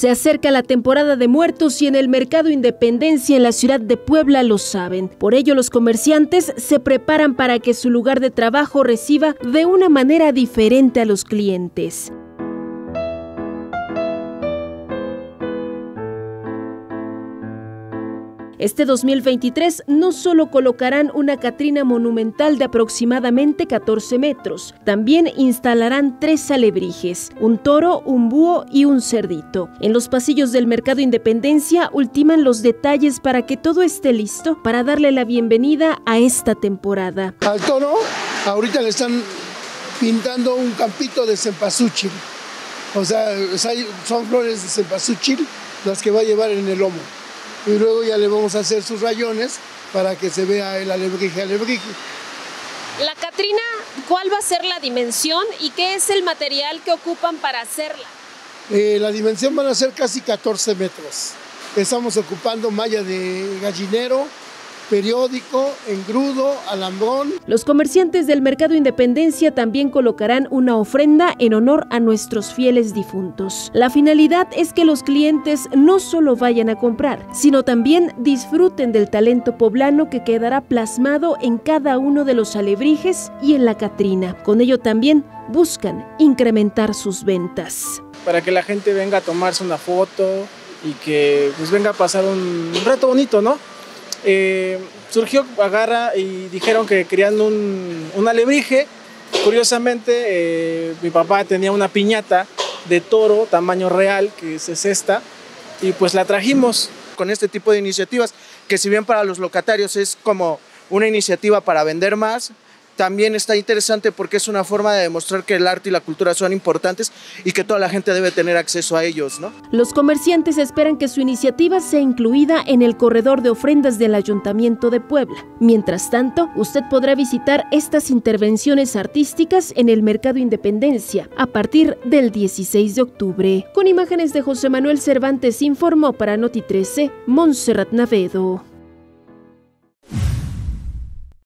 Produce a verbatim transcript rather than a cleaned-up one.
Se acerca la temporada de muertos y en el Mercado Independencia en la ciudad de Puebla lo saben. Por ello, los comerciantes se preparan para que su lugar de trabajo reciba de una manera diferente a los clientes. Este dos mil veintitrés no solo colocarán una Catrina monumental de aproximadamente catorce metros, también instalarán tres alebrijes, un toro, un búho y un cerdito. En los pasillos del Mercado Independencia ultiman los detalles para que todo esté listo para darle la bienvenida a esta temporada. Al toro ahorita le están pintando un campito de cempasúchil, o sea, son flores de cempasúchil las que va a llevar en el lomo. Y luego ya le vamos a hacer sus rayones para que se vea el alebrije alebrije. La Catrina, ¿cuál va a ser la dimensión y qué es el material que ocupan para hacerla? Eh, la dimensión van a ser casi catorce metros. Estamos ocupando malla de gallinero, periódico, engrudo, alambrón. Los comerciantes del Mercado Independencia también colocarán una ofrenda en honor a nuestros fieles difuntos. La finalidad es que los clientes no solo vayan a comprar, sino también disfruten del talento poblano que quedará plasmado en cada uno de los alebrijes y en la Catrina. Con ello también buscan incrementar sus ventas. Para que la gente venga a tomarse una foto y que pues venga a pasar un rato bonito, ¿no? Eh, surgió Agarra y dijeron que querían un, un alebrije. Curiosamente, eh, mi papá tenía una piñata de toro tamaño real, que es esta, y pues la trajimos. Con este tipo de iniciativas, que si bien para los locatarios es como una iniciativa para vender más, también está interesante porque es una forma de demostrar que el arte y la cultura son importantes y que toda la gente debe tener acceso a ellos, ¿no? Los comerciantes esperan que su iniciativa sea incluida en el corredor de ofrendas del Ayuntamiento de Puebla. Mientras tanto, usted podrá visitar estas intervenciones artísticas en el Mercado Independencia a partir del dieciséis de octubre. Con imágenes de José Manuel Cervantes informó para Noti trece, Montserrat Navedo.